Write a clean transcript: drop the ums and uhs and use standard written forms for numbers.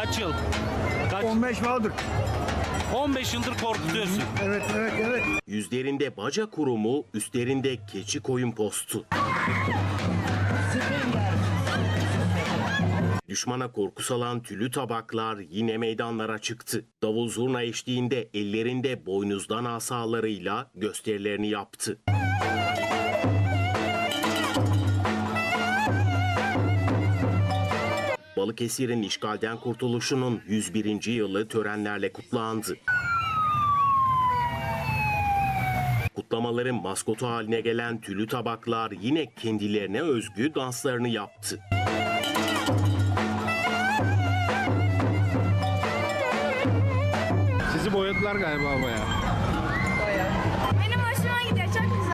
Kaç yıl? Kaç? 15 vardır. 15 yıldır korkutuyorsun. Evet. Yüzlerinde baca kurumu, üstlerinde keçi koyun postu. Düşmana korku salan tülü tabaklar yine meydanlara çıktı. Davul zurna eşliğinde ellerinde boynuzdan asalarıyla gösterilerini yaptı. Balıkesir'in işgalden kurtuluşunun 101. yılı törenlerle kutlandı. Kutlamaların maskotu haline gelen tülü tabaklar yine kendilerine özgü danslarını yaptı. Sizi boyadılar galiba bayağı.